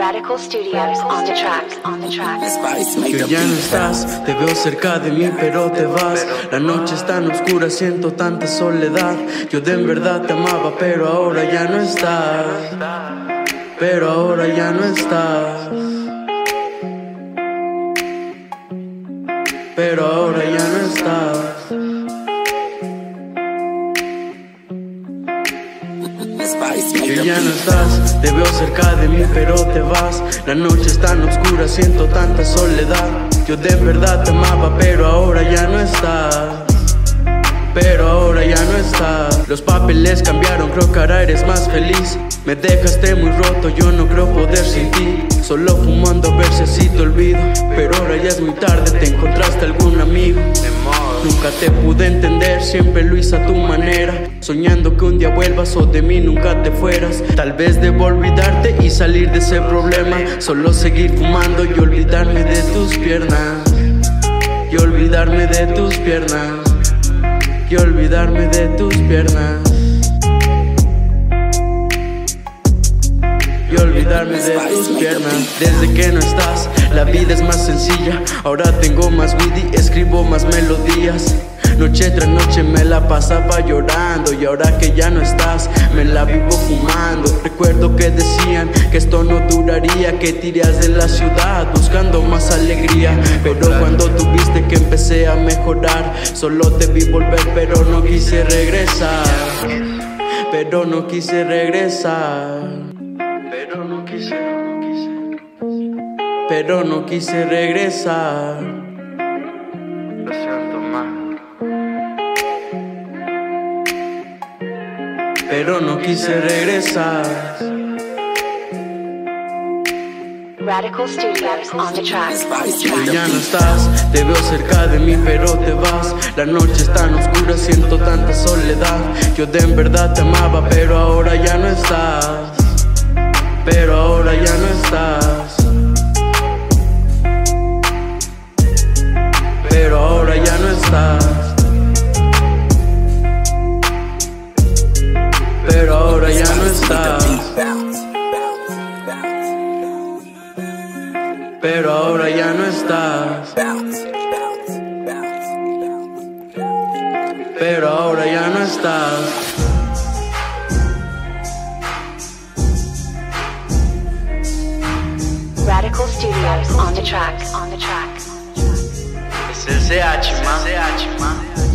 Radical Studios on the track, Que ya no estás, te veo cerca de mí pero te vas. La noche es tan oscura, siento tanta soledad. Yo de en verdad te amaba pero ahora ya no estás. Pero ahora ya no estás. Pero ahora ya no estás. Que ya no estás, te veo cerca de mí pero te vas. La noche es tan oscura, siento tanta soledad. Yo de en verdad te amaba pero ahora ya no estás. Pero ahora ya no estás. Los papeles cambiaron, creo que ahora eres más feliz. Me dejaste muy roto, yo no creo poder sin ti. Solo fumando a ver si así te olvido. Pero ahora ya es muy tarde, te encontraste algún amigo. Nunca te pude entender, siempre lo hice a tu manera. Soñando que un día vuelvas o de mí nunca te fueras. Tal vez debo olvidarte y salir de ese problema. Solo seguir fumando y olvidarme de tus piernas. Y olvidarme de tus piernas. Y olvidarme de tus piernas. Y olvidarme de tus piernas. Desde que no estás, la vida es más sencilla. Ahora tengo más weed y escribo más melodías. Noche tras noche me la pasaba llorando. Y ahora que ya no estás, me la vivo fumando. Recuerdo que decían que esto no duraría, que te irías de la ciudad buscando más alegría. Pero cuando tuviste que empecé a mejorar, solo te vi volver pero no quise regresar. Pero no quise regresar. Pero no quise regresar. Lo siento más. Pero no quise regresar. Radical Studios on the track. Que ya no estás, te veo cerca de mí pero te vas. La noche es tan oscura, siento tanta soledad. Yo de en verdad te amaba pero ahora ya no estás. Pero ahora ya no estás. Pero ahora ya no estás. Pero ahora ya no estás. Pero ahora ya no estás. Pero ahora ya no estás. Radical Studios on the track, Es el CH, man.